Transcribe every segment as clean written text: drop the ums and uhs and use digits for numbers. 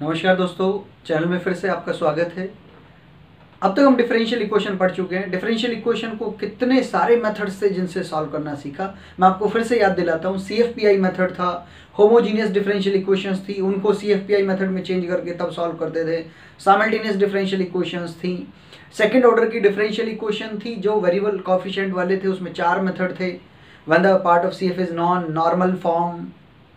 नमस्कार दोस्तों, चैनल में फिर से आपका स्वागत है। अब तक हम डिफरेंशियल इक्वेशन पढ़ चुके हैं। डिफरेंशियल इक्वेशन को कितने सारे मेथड्स थे जिनसे सॉल्व करना सीखा। मैं आपको फिर से याद दिलाता हूँ, CFPI मेथड था, होमोजीनियस डिफरेंशियल इक्वेशंस थी, उनको CFPI मेथड में चेंज करके तब सॉल्व करते थे। साइमल्टेनियस डिफरेंशियल इक्वेशंस थी, सेकेंड ऑर्डर की डिफरेंशियल इक्वेशन थी जो वेरिएबल कोएफिशिएंट वाले थे, उसमें 4 मेथड थे। When the part of CF is non normal form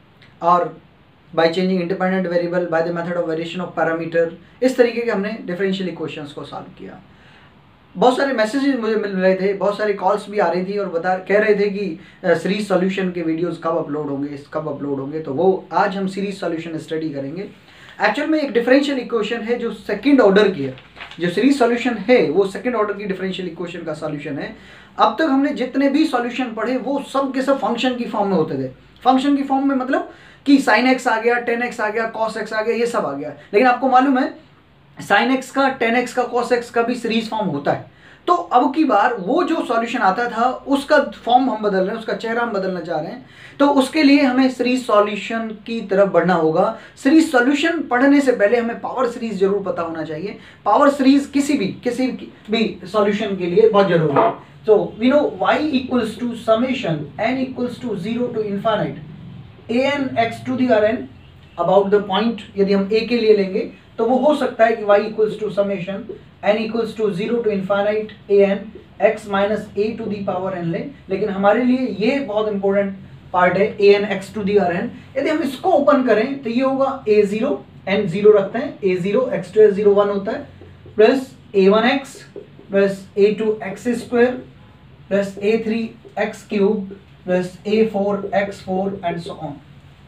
और by changing independent variable by the method of variation of parameter. इस तरीके के हमने डिफरेंशियल इक्वेशंस को सॉल्व किया। बहुत सारे मैसेजेस मुझे मिल रहे थे, बहुत सारी कॉल्स भी आ रही थी और कह रहे थे कि सीरीज सॉल्यूशन के वीडियोस कब अपलोड होंगे, तो वो आज हम सीरीज सॉल्यूशन स्टडी करेंगे। एक्चुअल में एक डिफरेंशियल इक्वेशन है जो सेकंड ऑर्डर की है। जो सीरीज सॉल्यूशन है वो सेकंड ऑर्डर की डिफरेंशियल इक्वेशन का सॉल्यूशन है। अब तक हमने जितने भी सॉल्यूशन पढ़े वो सब के सब फंक्शन की फॉर्म में होते थे। फंक्शन की फॉर्म में मतलब कि sin x आ गया, tan x आ गया, cos x आ गया, ये सब आ गया। लेकिन आपको मालूम है sin x का, tan x का, cos x का भी सीरीज फॉर्म होता है। तो अब की बार वो जो सॉल्यूशन आता था उसका फॉर्म हम बदल रहे हैं, उसका चेहरा हम बदलना चाह रहे हैं। तो उसके लिए हमें सीरीज सॉल्यूशन की तरफ बढ़ना होगा। सीरीज सॉल्यूशन पढ़ने से पहले हमें पावर सीरीज जरूर पता होना चाहिए। पावर सीरीज किसी भी सॉल्यूशन के लिए बहुत जरूरी है। तो we know y equals to summation n equals to 0 to infinite an x to the rn about the point. यदि हम a के लिए लेंगे तो वो हो सकता है कि y equals to summation n equals to 0 to infinite an x minus a to the power n ले। लेकिन हमारे लिए ये बहुत इंपॉर्टेंट पार्ट है an x to the rn। यदि हम इसको ओपन करें तो ये होगा a0 n 0 रखते हैं, a0 x टू a0 1 होता है, plus a1x plus a2x square plus a3x cube plus a4x4 and so on.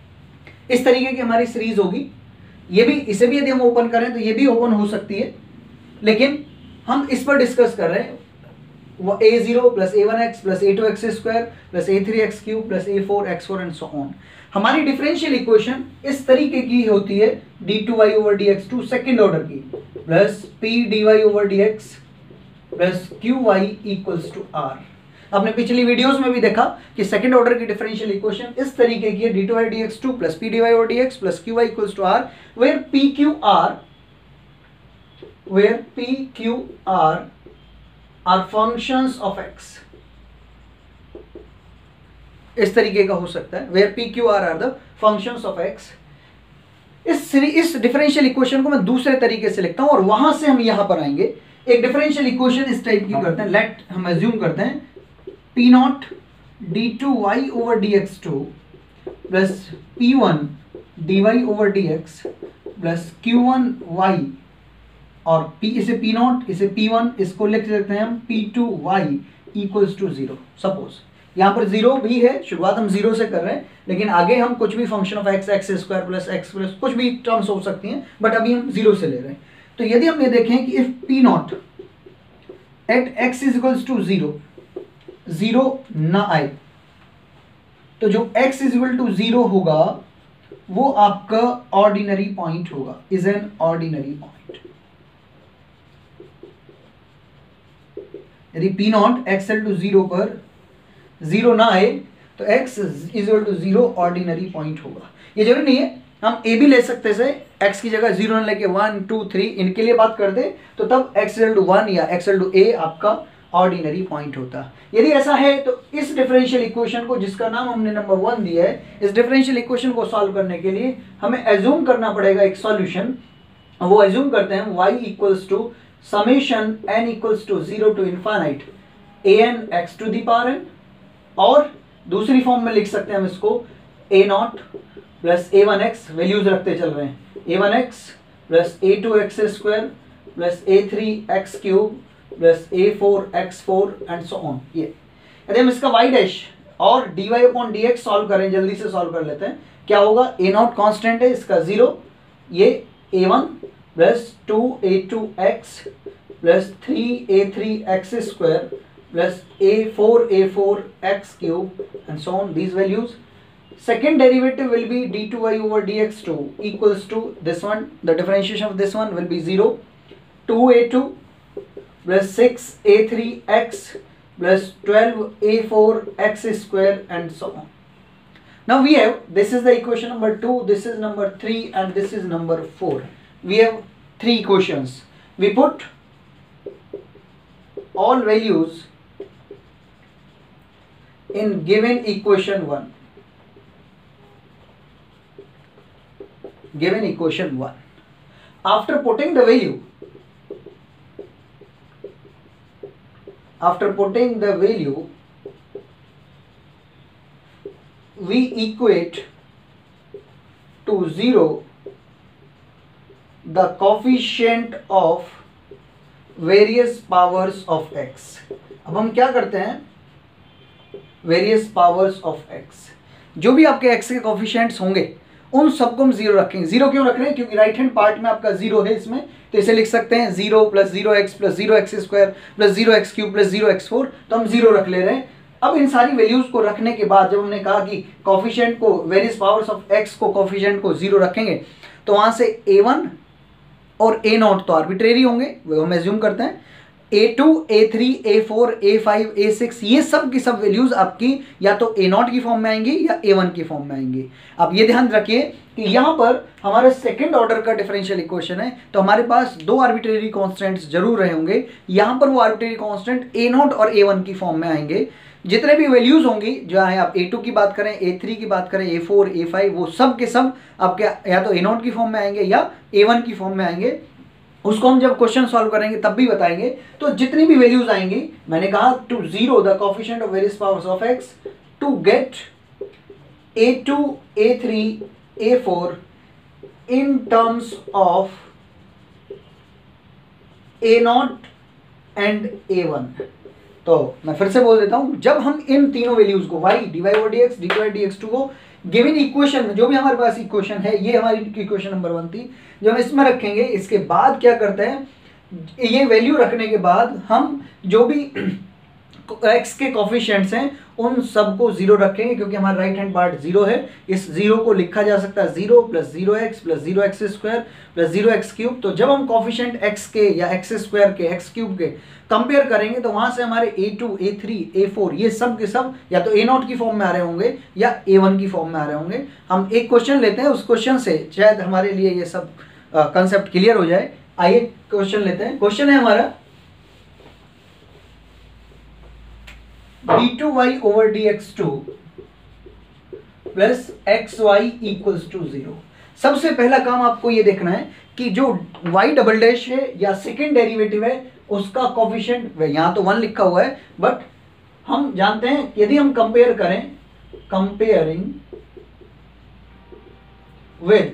इस तरीके की हमारी सीरीज होगी। ये भी, इसे भी यदि हम ओपन करें तो ये भी ओपन हो सकती है, लेकिन हम इस पर डिस्कस कर रहे हैं। वो a0 plus a1x plus a2x square plus a3x cube plus a4x4 and so on. हमारी डिफरेंशियल इक्वेशन इस तरीके की होती है, d2y over dx2 second order की, plus p dy over dx plus qy equals to r। आपने पिछली videos में भी देखा कि सेकंड ऑर्डर की डिफरेंशियल इक्वेशन इस तरीके की है, d2y dx2 plus p dy over dx plus qy equals to r, where pqr are functions of x। इस तरीके का हो सकता है, where pqr are the functions of x। इस डिफरेंशियल इक्वेशन को मैं दूसरे तरीके से लिखता हूं और वहां से हम यहां पर आएंगे। एक डिफरेंशियल इक्वेशन इस टाइप की करते हैं, लेट हम एज्यूम करते हैं p0 d2y over dx2 plus p1 dy over dx plus q1y और p, इसे p0 इसे p1, इसको लिख सकते हैं हम p2y इक्वल्स टू 0। सपोज यहाँ पर 0 भी है, शुरुआत हम 0 से कर रहे हैं, लेकिन आगे हम कुछ भी function of x square plus x plus कुछ भी टर्म्स हो सकती हैं, बट अभी हम 0 से ले रहे हैं। तो यदि हम ये देखें कि if p0 at x is equals to 0 ना आए, तो जो x इज इक्वल टू 0 होगा वो आपका ऑर्डिनरी पॉइंट होगा, इज एन ऑर्डिनरी पॉइंट। यदि p0 xl टू 0 पर 0 ना आए तो x is equal to 0 ordinary point होगा। ये जरूरी नहीं है, हम a भी ले सकते से x की जगह 0 ना लेके 1 2 3 इनके लिए बात कर दे तो तब xl टू 1 या xl टू a आपका ऑर्डिनरी पॉइंट होता। यदि ऐसा है तो इस डिफरेंशियल इक्वेशन को, जिसका नाम हमने नंबर 1 दिया है, इस डिफरेंशियल इक्वेशन को सॉल्व करने के लिए हमें एज्यूम करना पड़ेगा एक सॉल्यूशन। वो एज्यूम करते हैं y equals to summation n equals to 0 to infinite an x to the power n, और दूसरी फॉर्म में लिख सकते हैं हम इसको a0 प्लस a1x, वैल्यूज रखते चल रहे हैं, a1x plus a2x square plus a3x cube plus a4x4 and so on. ये यदि हम इसका y डैश और dy अपॉन dx सॉल्व करें, जल्दी से सॉल्व कर लेते हैं, क्या होगा, a0 कांस्टेंट है, इसका 0, ये a1 plus 2a2x plus 3a3x square plus a4x cube and so on, these values। Second derivative will be d2y over dx2 equals to this one, the differentiation of this one will be 0, 2a2 plus 6a3x plus 12a4x square and so on। Now we have, this is the equation number 2, this is number 3, and this is number 4. We have 3 equations. We put all values in given equation 1. Given equation 1. After putting the value, we equate to 0 the coefficient of various powers of x. अब हम क्या करते हैं, various powers of x, जो भी आपके x के coefficients होंगे उन सबको हम 0 रखेंगे. 0 क्यों रख रहे हैं? क्योंकि राइट हैंड पार्ट में आपका 0 है इसमें, तो इसे लिख सकते हैं 0 + 0x + 0x² + 0x³ + 0x4. तो हम 0 रख ले रहे हैं. अब इन सारी वैल्यूज को रखने के बाद जब हमने कहा कि कोफिशिएंट को, वेरियस पावर्स ऑफ x को कोफिशिएंट को 0 रखेंगे, तो वहां से a1 और a0 तो आर्बिट्रेरी होंगे, वो हम एज्यूम करते हैं. a2, a3, a4, a5, a6 ये सब की सब वैल्यूज आपकी या तो a0 की फॉर्म में आएंगी या a1 की फॉर्म में आएंगी. अब ये ध्यान रखिए कि यहाँ पर हमारा सेकंड ऑर्डर का डिफरेंशियल इक्वेशन है, तो हमारे पास 2 आर्बिट्रेरी कांस्टेंट्स जरूर रहे होंगे. यहाँ पर वो आर्बिट्रेरी कांस्टेंट a0 और a1 की फॉर्म में आएंगे. जितने भी वैल्यूज होंगी, जो है आप a2 की बात करें, a3 की बात करें, a4, a5, वो सब के सब आपके या तो a0 की फॉर्म में आएंगे या a1 की फॉर्म में आएंगे. उसको हम जब क्वेश्चन सॉल्व करेंगे तब भी बताएंगे. तो जितनी भी वैल्यूज आएंगी, मैंने कहा to 0 the coefficient of various powers of x to get a2, a3, a4 in terms of a0 and a1. तो मैं फिर से बोल देता हूं, जब हम इन तीनों वैल्यूज को y dy/dx, dy/dx2 को गिवन इक्वेशन में, जो भी हमारे पास इक्वेशन है, ये हमारी इक्वेशन नंबर 1 थी, जो हम इसमें रखेंगे, इसके बाद क्या करते हैं, ये वैल्यू रखने के बाद हम जो भी x के कोफिशिएंट्स हैं उन सबको 0 रखेंगे, क्योंकि हमारा राइट हैंड पार्ट 0 है. इस 0 को लिखा जा सकता है 0 + 0x + 0x² + 0x³. तो जब हम कोफिशिएंट x के या x² के, x³ के कंपेयर करेंगे, तो वहां से हमारे a2, a3, a4 ये सब के सब या तो a0 की फॉर्म में आ रहे होंगे या a1 की फॉर्म में आ रहे होंगे. हम एक क्वेश्चन लेते हैं, उस क्वेश्चन से शायद हमारे लिए ये सब कंसेप्ट क्लियर हो जाए. आइए क्वेश्चन लेते हैं. क्वेश्चन है हमारा d2y/dx2 + xy = 0. सबसे पहला काम आपको ये देखना है कि जो y' है या सेकेंड डेरिवेटिव है, उसका कोफिशिएंट, यहां तो 1 लिखा हुआ है, बट हम जानते हैं यदि हम कंपेयर करें, कंपेयरिंग विद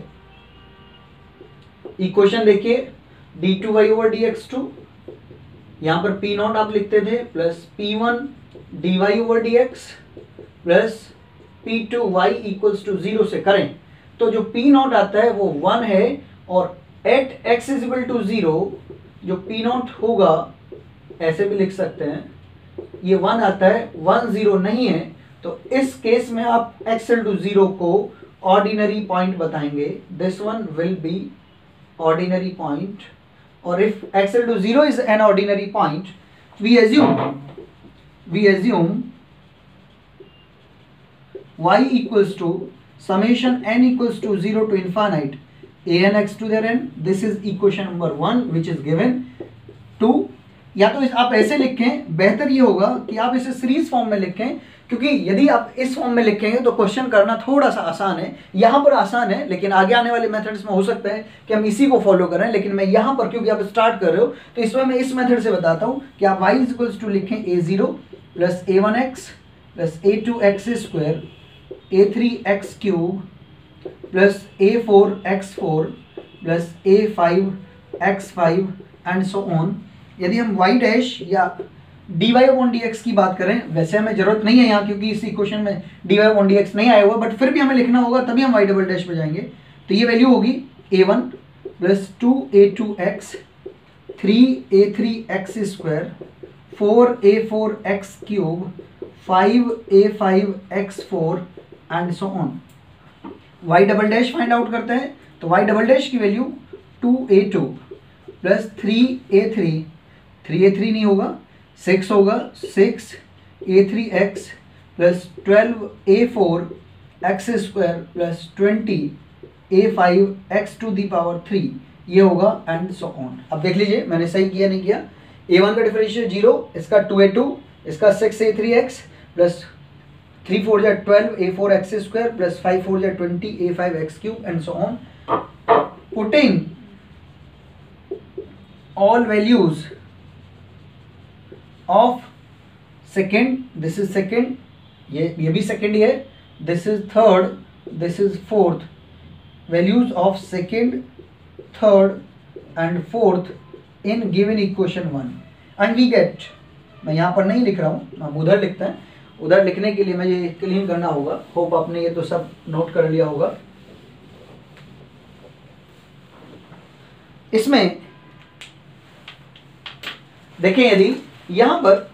इक्वेशन देखिए d2y/dx2, यहां पर p0 आप लिखते थे, plus p1 dy/dx plus p2y = 0 से करें, तो जो p0 आता है वो 1 है, और एट x = 0 जो p0 होगा, ऐसे भी लिख सकते हैं, ये 1 आता है, 1 0 नहीं है. तो इस केस में आप x = 0 को ऑर्डिनरी पॉइंट बताएंगे. This one will be ordinary point, और if x = 0 is an ordinary point, we assume y = summation n = 0 to infinite an x to the n. This is equation number 1 which is given. 2, या तो आप ऐसे लिखें, बेहतर ये होगा कि आप इसे सीरीज फॉर्म में लिखें, क्योंकि यदि आप इस फॉर्म में लिखेंगे तो क्वेश्चन करना थोड़ा सा आसान है. यहाँ पर आसान है, लेकिन आगे आने वाले मेथड्स में हो सकता है कि हम इसी को फॉलो करें. लेकिन मैं यहाँ पर, क्योंकि आप स्टार्ट कर रहे हो, तो इसमें मैं इस मेथड से बताता हूँ कि आप y = लिखें a0 + a1x + a2x² a3x³ + a4x4 + a5x5 and so on. यदि हम y' या dy/dx की बात करें, वैसे हमें जरूरत नहीं है यहाँ, क्योंकि इस इक्वेशन में dy/dx नहीं आया हुआ, बट फिर भी हमें लिखना होगा, तभी हम y' पे जाएंगे. तो ये वैल्यू होगी a1 + 2a2x 3a3x², 4a4x³ 5a5x4 and so on. y' find out करते हैं, तो y' की वैल्यू 2a2 + 3a3, 3a3 नहीं होगा, 6 होगा, 6a3x + 12a4 x square plus 20a5 x to the power 3 ये होगा एंड सो ऑन। अब देख लीजिए मैंने सही किया नहीं किया। a1 का डिफरेंशियल 0, इसका 2a2, इसका 6a3x प्लस 3 4 जा 12 a4 x स्क्वायर प्लस 5 4 जा 20 a5 x cube and so on. Putting all values of second, this is second, ये भी सेकेंड ही है, this is third, this is fourth, values of second, third and fourth in given equation 1 and we get, मैं यहाँ पर नहीं लिख रहा हूँ, हम उधर लिखते हैं, उधर लिखने के लिए मुझे ये क्लीन करना होगा। होप आपने ये तो सब नोट कर लिया होगा। इसमें देखें यदि यहाँ पर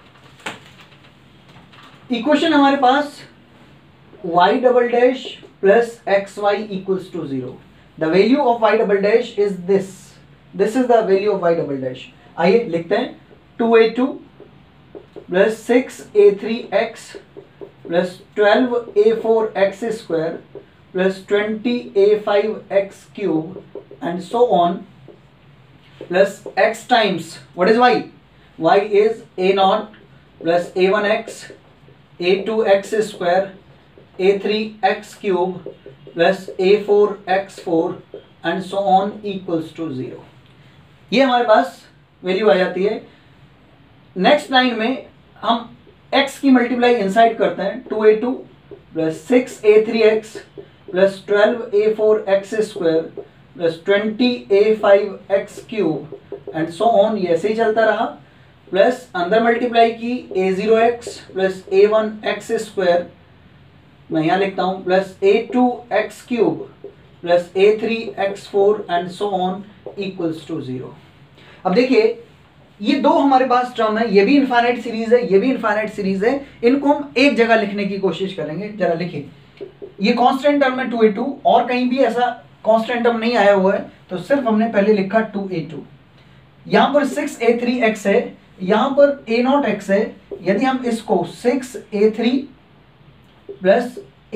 इक्वेशन हमारे पास y double dash plus x y equals to 0, the value of y double dash is this is the value of y double dash. आइए लिखते हैं 2a2 plus 6a3x plus 12a4x square plus 20a5x cube and so on plus x times what is y? y is a0 plus a1x a2x square a3x cube plus a4x4 and so on equals to 0। ये हमारे पास value आ जाती है। Next line में हम x की multiply inside करते हैं 2a2 plus 6a3x plus 12a4x square plus 20a5x cube and so on, ये ऐसे ही चलता रहा। प्लस अंदर मल्टीप्लाई की a0x प्लस a1x स्क्वायर, मैं यहाँ लिखता हूँ, plus a2x cube plus a3x4 and so on equals to 0। अब देखिए ये दो हमारे पास टर्म है, ये भी इनफाइनाइट सीरीज है, ये भी इनफाइनाइट सीरीज है, इनको हम एक जगह लिखने की कोशिश करेंगे। जरा लिखिए, ये कांस्टेंट टर्म है 2a2 और कहीं भी ऐसा कांस्टेंट टर्म नहीं आया हुआ है, तो सिर्फ हमने पहले लिखा 2a2। यहाँ पर 6a3x है, यहाँ पर a0x है। यदि हम इसको 6a3 प्लस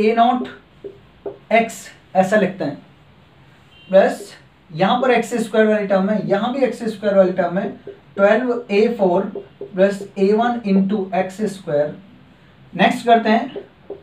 a0x ऐसा लिखते हैं, प्लस यहाँ पर एक्स स्क्वायर वाली टर्म है, यहाँ भी एक्स स्क्वायर वाली टर्म है, 12a4 plus a1 into x square. Next करते हैं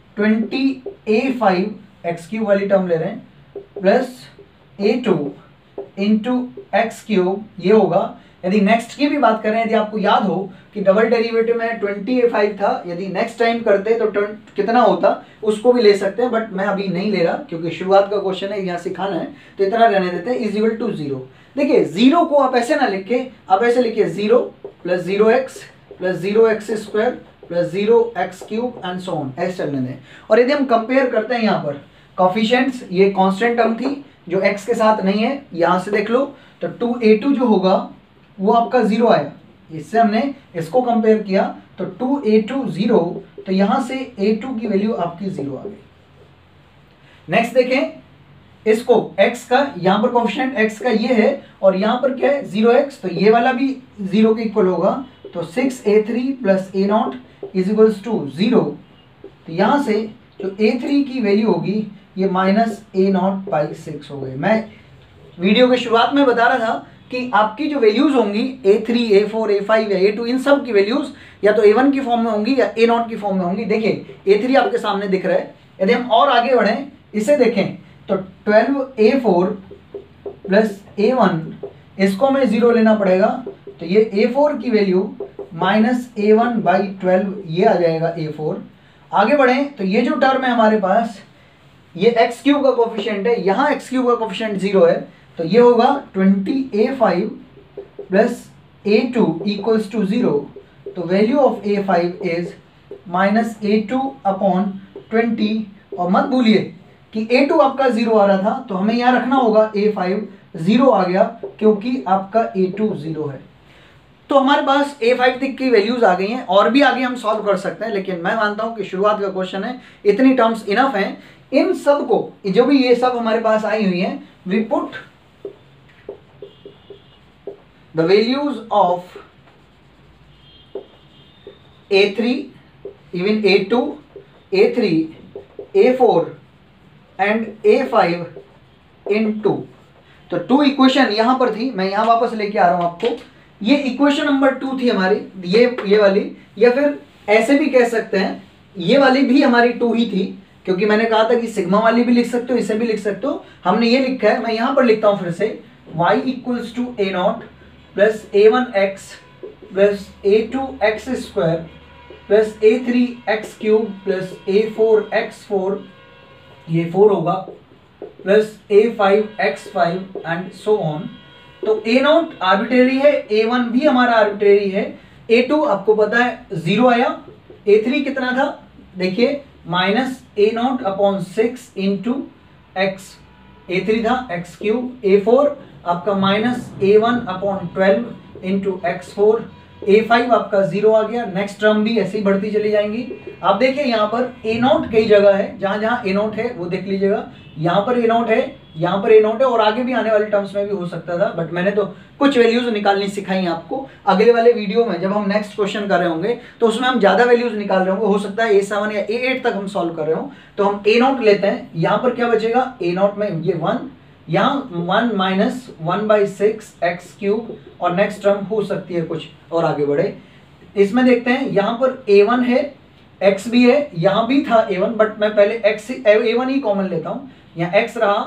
20a5 एक्स क्यूब वाली टर्म ले रहे हैं, plus a2 into x cube, ये होगा। यदि नेक्स्ट की भी बात करें, यदि आपको याद हो कि डबल डेरिवेटिव में 20a5 था, यदि नेक्स्ट टाइम करते तो कितना होता उसको भी ले सकते हैं, बट मैं अभी नहीं ले रहा क्योंकि शुरुआत का क्वेश्चन है, यहाँ सिखाना है, तो इतना रहने देते हैं। Is equal to 0। देखिए 0 को आप ऐसे ना लिखे, आप ऐसे लिखिए 0 plus 0x plus 0x square plus 0x cube and so on, ऐसे चलने दें। और यदि हम कंपेयर करते हैं यहाँ पर कोफिशिएंट्स, ये कांस्टेंट टर्म थी जो x के साथ नहीं है, यहाँ से देख लो, तो 2a2 जो होगा वो आपका 0 आया। इससे हमने इसको कंपेयर किया तो 2a2 0, तो यहाँ से a2 की वैल्यू आपकी 0 आ गई। नेक्स्ट देखें इसको, x का यहाँ पर कोफिशिएंट x का ये है और यहाँ पर क्या है 0x, तो ये वाला भी 0 के इक्वल होगा, तो 6a3 plus a0 is equals to 0। तो यहाँ से जो a3 की वैल्यू होगी ये माइनस a0/6 हो गई। मैं वीडियो के शुरुआत में बता रहा था कि आपकी जो वैल्यूज होंगी a3, a4, a5 या a2, इन सब की वैल्यूज या तो a1 की फॉर्म में होंगी या a0 की फॉर्म में होंगी। देखिए a3 आपके सामने दिख रहा है। यदि हम और आगे बढ़ें, इसे देखें तो 12a4 प्लस a1, इसको हमें 0 लेना पड़ेगा, तो ये a4 की वैल्यू माइनस a1/12 ये आ जाएगा a4। आगे बढ़ें तो ये जो टर्म है हमारे पास, ये x क्यूब का कोफिशिएंट है, यहाँ x क्यूब का कोफिशिएंट 0 है, तो ये होगा 20a5 plus a2 equals to 0। तो value of a5 is minus a2/20। और मत भूलिए कि a2 आपका 0 आ रहा था, तो हमें यहाँ रखना होगा a5 0 आ गया क्योंकि आपका a2 0 है। तो हमारे पास a5 तक की वैल्यूज आ गई हैं, और भी आगे हम सॉल्व कर सकते हैं, लेकिन मैं मानता हूं कि शुरुआत का क्वेश्चन है, इतनी टर्म्स इनफ हैं। इन सब को, जो भी ये सब हमारे पास आई हुई हैं, we put the values of a3, even a2, a3, a4 and A5 इन 2। तो 2 इक्वेशन यहाँ पर थी, मैं यहाँ वापस लेके आ रहा हूँ आपको। ये इक्वेशन नंबर 2 थी हमारी, ये वाली, या फिर ऐसे भी कह सकते हैं ये वाली भी हमारी 2 ही थी, क्योंकि मैंने कहा था कि सिग्मा वाली भी लिख सकते हो, इसे भी लिख सकते हो। हमने ये लिखा है, मैं यहाँ पर लिखता हूँ फिर से, y equals to A0 plus A1x plus A2x² plus A3x³ plus A4x4, ये 4 होगा, plus A5x5 and so on. तो A0 आर्बिट्रेरी है, A1 भी हमारा आर्बिट्रेरी है, A2 आपको पता है 0 आया, A3 कितना था देखिए -A0/6 इंटू x, A3 था x³, A4 आपका -A1/12 इंटू x4, A5 आपका 0 आ गया। नेक्स्ट टर्म भी ऐसे ही बढ़ती चली जाएंगी। आप देखिए यहाँ पर A0 कई जगह है, जहां जहां A0 है वो देख लीजिएगा, यहाँ पर A0 है, यहाँ पर A0 है, और आगे भी आने वाले टर्म्स में भी हो सकता था, बट मैंने तो कुछ वैल्यूज निकालनी सिखाई आपको। अगले वाले वीडियो में जब हम नेक्स्ट क्वेश्चन कर रहे होंगे तो उसमें हम ज्यादा वैल्यूज निकाल रहे होंगे, हो सकता है A7 या A8 तक हम सॉल्व कर रहे हो। तो हम A0 लेते हैं, यहाँ पर क्या बचेगा, A0 में ये 1, यहाँ 1 माइनस 1/6 x³, और नेक्स्ट टर्म हो सकती है कुछ और आगे बढ़े। इसमें देखते हैं, यहाँ पर A1 है, x भी है, यहाँ भी था A1, बट मैं पहले A1 ही कॉमन लेता हूँ। यहाँ x रहा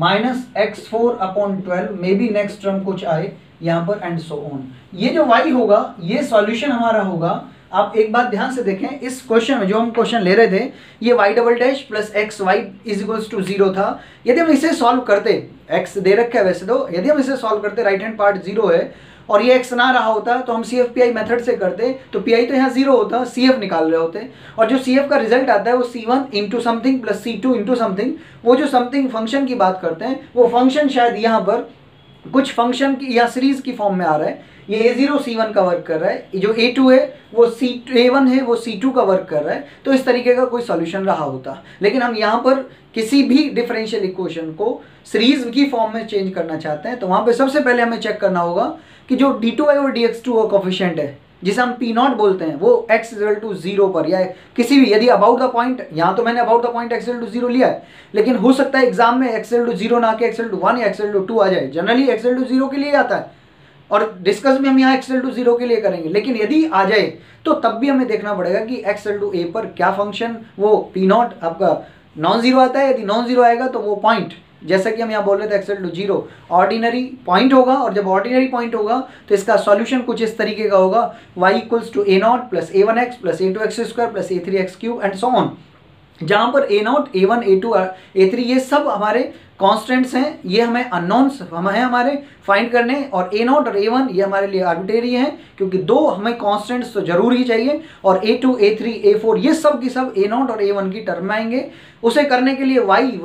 -x4/12, may be next term कुछ आए यहाँ पर, एंड सो ऑन। ये जो y होगा ये सॉल्यूशन हमारा होगा। आप एक बात ध्यान से देखें, इस क्वेश्चन में जो हम क्वेश्चन ले रहे थे ये y' plus xy is equals to 0 था। यदि हम इसे सॉल्व करते, x दे रखा है वैसे तो, यदि हम इसे सॉल्व करते, राइट हैंड पार्ट 0 है और ये x ना रहा होता तो हम CFPI मेथड से करते, तो PI तो यहाँ 0 होता, CF निकाल रहे होते, और जो CF का रिजल्ट आता है वो C1 into something plus C2 into something, वो जो समथिंग फंक्शन की बात करते हैं वो फंक्शन शायद यहाँ पर कुछ फंक्शन की या सीरीज की फॉर्म में आ रहा है। ये A0 C1 का वर्क कर रहा है, जो A2 है वो A1 है वो C2 का वर्क कर रहा है, तो इस तरीके का कोई सॉल्यूशन रहा होता। लेकिन हम यहाँ पर किसी भी डिफरेंशियल इक्वेशन को सीरीज की फॉर्म में चेंज करना चाहते हैं, तो वहाँ पे सबसे पहले हमें चेक करना होगा कि जो D2 और dx2 का कोफिशिएंट है, जिसे हम P0 बोलते हैं, वो x इक्वल टू 0 पर या किसी भी, यदि अबाउट द पॉइंट, यहाँ तो मैंने about the point x equal to 0 लिया है, लेकिन हो सकता है एग्जाम में x इक्वल टू 0 ना के x इक्वल टू 1 या x इक्वल टू 2 आ जाए। जनरली x इक्वल टू 0 के लिए आता है, और डिस्कस भी हम यहाँ x इक्वल टू 0 के लिए करेंगे, लेकिन यदि आ जाए तो तब भी हमें देखना पड़ेगा कि x इक्वल टू a पर क्या फंक्शन, वो P0 आपका नॉन जीरो आता है। यदि नॉन जीरो आएगा तो वो पॉइंट, जैसा कि हम यहाँ बोल रहे थे, x equal to 0 ordinary point होगा, और जब ऑर्डिनरी पॉइंट होगा तो इसका सॉल्यूशन कुछ इस तरीके का होगा, y equals to A0 plus A1x plus A2x² plus A3x³ and so on, जहाँ पर A0, A1, A2, A3 ये सब हमारे कॉन्स्टेंट्स हैं, ये हमें अननोन्स हैं हमारे फाइंड करने, और A0 और A1 ये हमारे लिए आर्बिट्रेरी हैं, क्योंकि दो हमें कॉन्स्टेंट्स तो जरूर ही चाहिए, और A2, A3, A4 ये सब की सब A0 और A1 की टर्म में आएंगे। उसे करने के लिए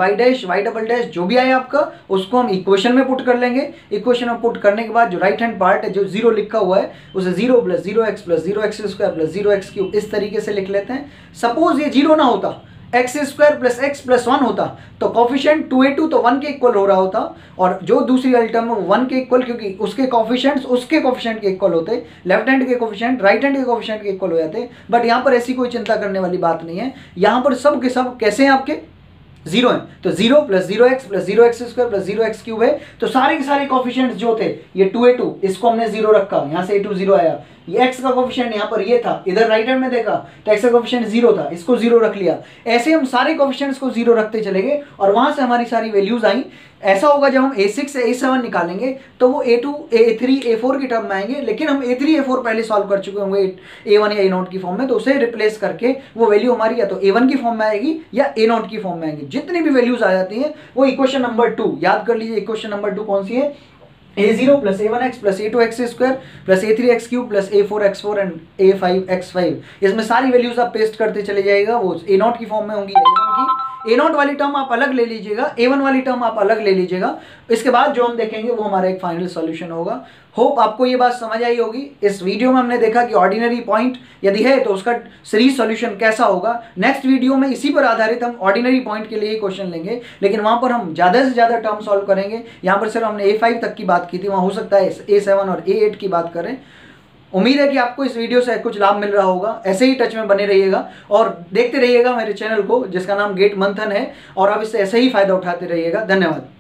y जो भी आए आपका, उसको हम इक्वेशन में पुट कर लेंगे। इक्वेशन में पुट करने के बाद जो राइट हैंड पार्ट है, जो 0 लिखा हुआ है, उसे 0 plus 0x plus 0x² plus 0x³ इस तरीके से लिख लेते हैं। सपोज ये 0 ना होता, x² प्लस x प्लस 1 होता, तो कॉफिशिएंट 2a2 तो 1 के इक्वल हो रहा होता, और जो दूसरी वाली टर्म है वो 1 के इक्वल, क्योंकि उसके कॉफिशिएंट्स उसके कॉफिशिएंट के इक्वल होते, लेफ्ट हैंड के कॉफिशिएंट राइट हैंड के कॉफिशिएंट के इक्वल हो जाते। बट यहाँ पर ऐसी कोई चिंता करने वाली बात नहीं है, यहाँ पर सब के सब कैसे हैं आपके 0 है, तो 0 plus 0x plus 0x² plus 0x³ है, तो सारे के सारे कॉफिशिएंट्स जो थे, ये 2a2 इसको हमने 0 रखा, यहाँ से A2 0 आया, ये x का कोफिशिएंट यहाँ पर ये था, इधर राइट हैंड में देखा तो x का कोफिशिएंट 0 था, इसको 0 रख लिया। ऐसे हम सारे कोफिशिएंट्स को 0 रखते चलेंगे, और वहां से हमारी सारी वैल्यूज आई। ऐसा होगा जब हम A6 से A7 निकालेंगे तो वो A2, A3, A4 की टर्म में आएंगे, लेकिन हम A3, A4 पहले सॉल्व कर चुके होंगे A1 या A0 की फॉर्म में, तो उसे रिप्लेस करके वो वैल्यू हमारी या तो A1 की फॉर्म में आएगी या A0 की फॉर्म में आएगी। जितनी भी वैल्यूज आ जाती हैं वो इक्वेशन नंबर 2, याद कर लीजिए इक्वेशन नंबर 2 कौन सी है, A0 plus A1x plus A2x² plus A3x³ plus A4x4 and A5x5, इसमें सारी वैल्यूज आप पेस्ट करते चले जाएगा, वो A0 की फॉर्म में होंगी, A1 की। A0 वाली टर्म आप अलग ले लीजिएगा, A1 वाली टर्म आप अलग ले लीजिएगा। इसके बाद जो हम देखेंगे वो हमारा एक फाइनल सॉल्यूशन होगा। होप आपको ये बात समझ आई होगी। इस वीडियो में हमने देखा कि ऑर्डिनरी पॉइंट यदि है तो उसका सीरीज सॉल्यूशन कैसा होगा। नेक्स्ट वीडियो में इसी पर आधारित हम ऑर्डिनरी पॉइंट के लिए क्वेश्चन लेंगे, लेकिन वहां पर हम ज़्यादा से ज़्यादा टर्म सॉल्व करेंगे। यहाँ पर सिर्फ हमने A5 तक की बात की थी, वहाँ हो सकता है A7 और A8 की बात करें। उम्मीद है कि आपको इस वीडियो से कुछ लाभ मिल रहा होगा। ऐसे ही टच में बने रहिएगा और देखते रहिएगा मेरे चैनल को जिसका नाम गेट मंथन है, और आप इससे ऐसे ही फायदा उठाते रहिएगा। धन्यवाद।